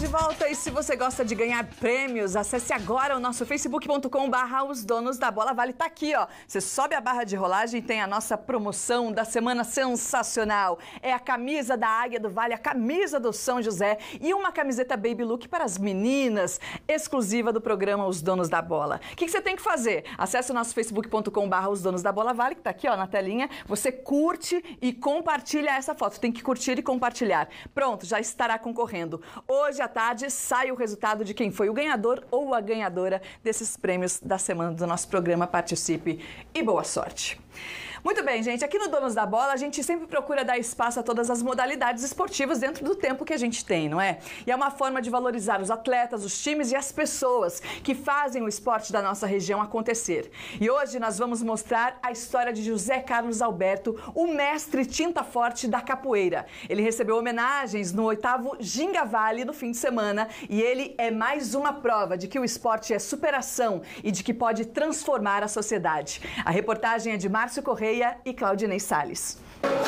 de volta e se você gosta de ganhar prêmios, acesse agora o nosso facebook.com/os donos da bola vale. Tá aqui, ó. Você sobe a barra de rolagem e tem a nossa promoção da semana sensacional. É a camisa da Águia do Vale, a camisa do São José e uma camiseta Baby Look para as meninas, exclusiva do programa Os Donos da Bola. O que você tem que fazer? Acesse o nosso facebook.com/os donos da bola vale, que tá aqui, ó, na telinha. Você curte e compartilha essa foto. Tem que curtir e compartilhar. Pronto, já estará concorrendo. Hoje à tarde sai o resultado de quem foi o ganhador ou a ganhadora desses prêmios da semana do nosso programa. Participe e boa sorte. Muito bem, gente. Aqui no Donos da Bola, a gente sempre procura dar espaço a todas as modalidades esportivas dentro do tempo que a gente tem, não é? E é uma forma de valorizar os atletas, os times e as pessoas que fazem o esporte da nossa região acontecer. E hoje nós vamos mostrar a história de José Carlos Alberto, o mestre tinta forte da capoeira. Ele recebeu homenagens no 8º Ginga Vale no fim de semana e ele é mais uma prova de que o esporte é superação e de que pode transformar a sociedade. A reportagem é de Márcio Correia e Claudinei Salles.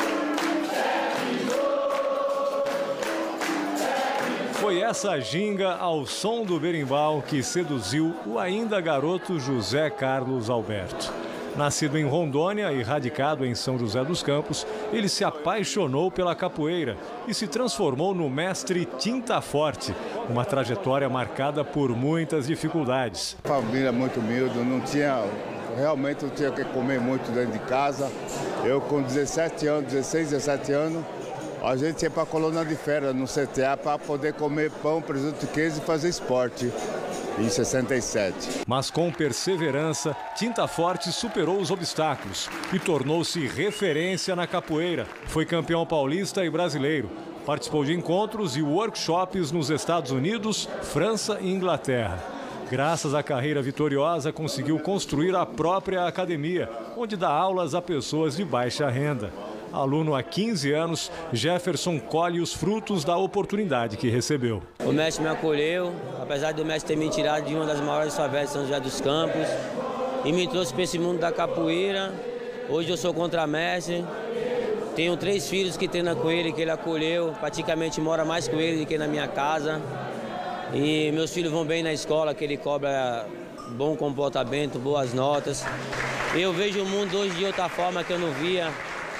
Foi essa ginga ao som do berimbau que seduziu o ainda garoto José Carlos Alberto. Nascido em Rondônia e radicado em São José dos Campos, ele se apaixonou pela capoeira e se transformou no mestre tinta forte, uma trajetória marcada por muitas dificuldades. Família muito humilde, realmente eu tinha que comer muito dentro de casa. Eu com 16, 17 anos, a gente ia para a colônia de férias no CTA para poder comer pão, presunto e queijo e fazer esporte. Em 67. Mas com perseverança, Tinta Forte superou os obstáculos e tornou-se referência na capoeira. Foi campeão paulista e brasileiro. Participou de encontros e workshops nos Estados Unidos, França e Inglaterra. Graças à carreira vitoriosa, conseguiu construir a própria academia, onde dá aulas a pessoas de baixa renda. Aluno há 15 anos, Jefferson colhe os frutos da oportunidade que recebeu. O mestre me acolheu, apesar do mestre ter me tirado de uma das maiores favelas de São José dos Campos e me trouxe para esse mundo da capoeira. Hoje eu sou contramestre, tenho 3 filhos que treinam com ele, que ele acolheu, praticamente mora mais com ele do que na minha casa. E meus filhos vão bem na escola, que ele cobra bom comportamento, boas notas. Eu vejo o mundo hoje de outra forma que eu não via.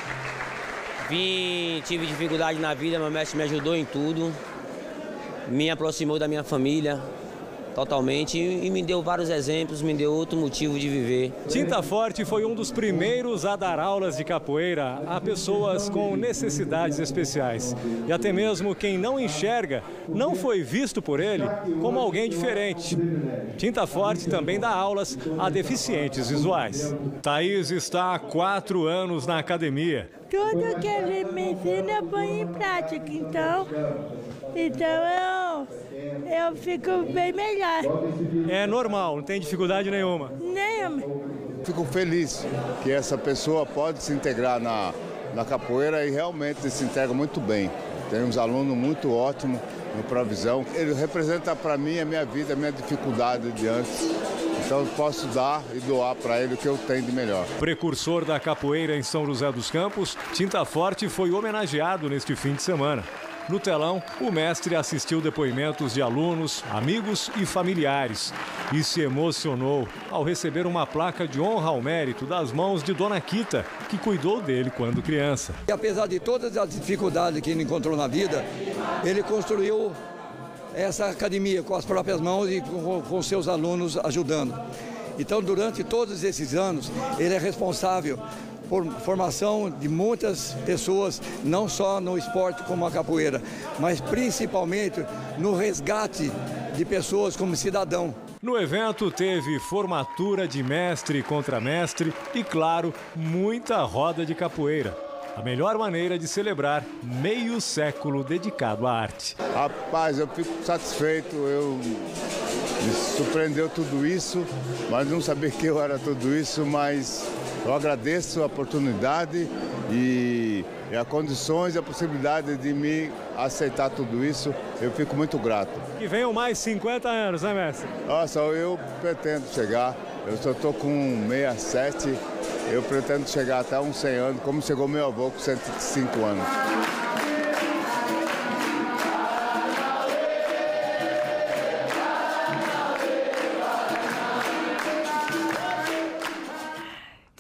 Tive dificuldade na vida, meu mestre me ajudou em tudo, me aproximou da minha família totalmente e me deu vários exemplos, me deu outro motivo de viver. Tinta Forte foi um dos primeiros a dar aulas de capoeira a pessoas com necessidades especiais. E até mesmo quem não enxerga não foi visto por ele como alguém diferente. Tinta Forte também dá aulas a deficientes visuais. Thaís está há 4 anos na academia. Tudo que ele me ensina eu ponho em prática, então eu fico bem melhor. É normal, não tem dificuldade nenhuma? Nenhuma. Fico feliz que essa pessoa pode se integrar na capoeira e realmente se integra muito bem. Tem uns alunos muito ótimos no Provisão. Ele representa para mim a minha vida, a minha dificuldade de antes. Então eu posso dar e doar para ele o que eu tenho de melhor. Precursor da capoeira em São José dos Campos, Tinta Forte foi homenageado neste fim de semana. No telão, o mestre assistiu depoimentos de alunos, amigos e familiares e se emocionou ao receber uma placa de honra ao mérito das mãos de Dona Quita, que cuidou dele quando criança. E apesar de todas as dificuldades que ele encontrou na vida, ele construiu essa academia com as próprias mãos e com seus alunos ajudando. Então, durante todos esses anos, ele é responsável por formação de muitas pessoas, não só no esporte como a capoeira, mas principalmente no resgate de pessoas como cidadão. No evento teve formatura de mestre e contramestre e, claro, muita roda de capoeira. A melhor maneira de celebrar meio século dedicado à arte. Rapaz, eu fico satisfeito, me surpreendeu tudo isso, mas não sabia que eu era tudo isso, mas eu agradeço a oportunidade e as condições e a possibilidade de me aceitar tudo isso, eu fico muito grato. E venham mais 50 anos, né, mestre? Nossa, eu pretendo chegar, eu só estou com 67, eu pretendo chegar até uns 100 anos, como chegou meu avô com 105 anos.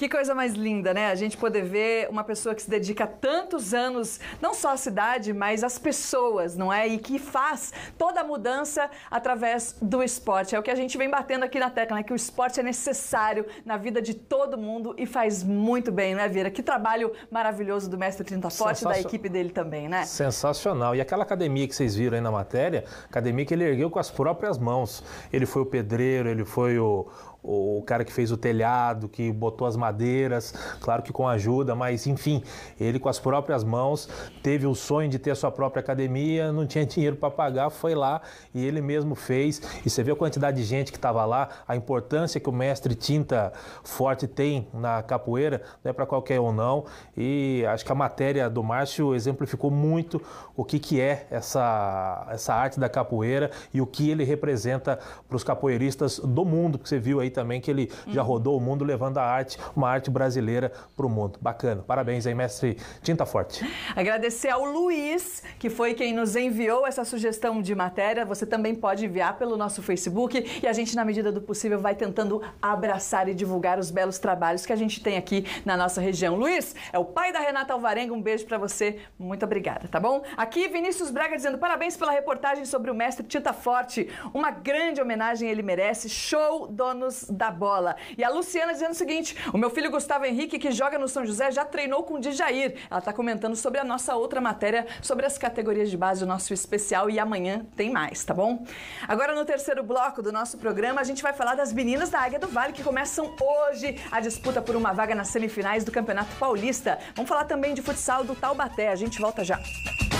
Que coisa mais linda, né? A gente poder ver uma pessoa que se dedica há tantos anos, não só à cidade, mas às pessoas, não é? E que faz toda a mudança através do esporte. É o que a gente vem batendo aqui na tecla, né? Que o esporte é necessário na vida de todo mundo e faz muito bem, né, Vieira? Que trabalho maravilhoso do mestre Tinta Forte e da equipe dele também, né? Sensacional. E aquela academia que vocês viram aí na matéria, academia que ele ergueu com as próprias mãos. Ele foi o pedreiro, ele foi o cara que fez o telhado, que botou as madeiras, claro que com ajuda, mas enfim, ele com as próprias mãos teve o sonho de ter a sua própria academia, não tinha dinheiro para pagar, foi lá e ele mesmo fez. E você vê a quantidade de gente que estava lá, a importância que o mestre Tinta Forte tem na capoeira, não é para qualquer um não. E acho que a matéria do Márcio exemplificou muito o que é essa arte da capoeira e o que ele representa para os capoeiristas do mundo, que você viu aí também que ele já rodou o mundo levando a arte, uma arte brasileira para o mundo. Bacana. Parabéns aí, mestre Tinta Forte. Agradecer ao Luiz, que foi quem nos enviou essa sugestão de matéria. Você também pode enviar pelo nosso Facebook e a gente, na medida do possível, vai tentando abraçar e divulgar os belos trabalhos que a gente tem aqui na nossa região. Luiz, é o pai da Renata Alvarenga. Um beijo para você. Muito obrigada, tá bom? Aqui, Vinícius Braga dizendo parabéns pela reportagem sobre o mestre Tinta Forte. Uma grande homenagem ele merece. Show, donos da bola. E a Luciana dizendo o seguinte: o meu filho Gustavo Henrique, que joga no São José, já treinou com o Djair. Ela está comentando sobre a nossa outra matéria, sobre as categorias de base, o nosso especial, e amanhã tem mais, tá bom? Agora, no terceiro bloco do nosso programa, a gente vai falar das meninas da Águia do Vale, que começam hoje a disputa por uma vaga nas semifinais do Campeonato Paulista. Vamos falar também de futsal do Taubaté. A gente volta já.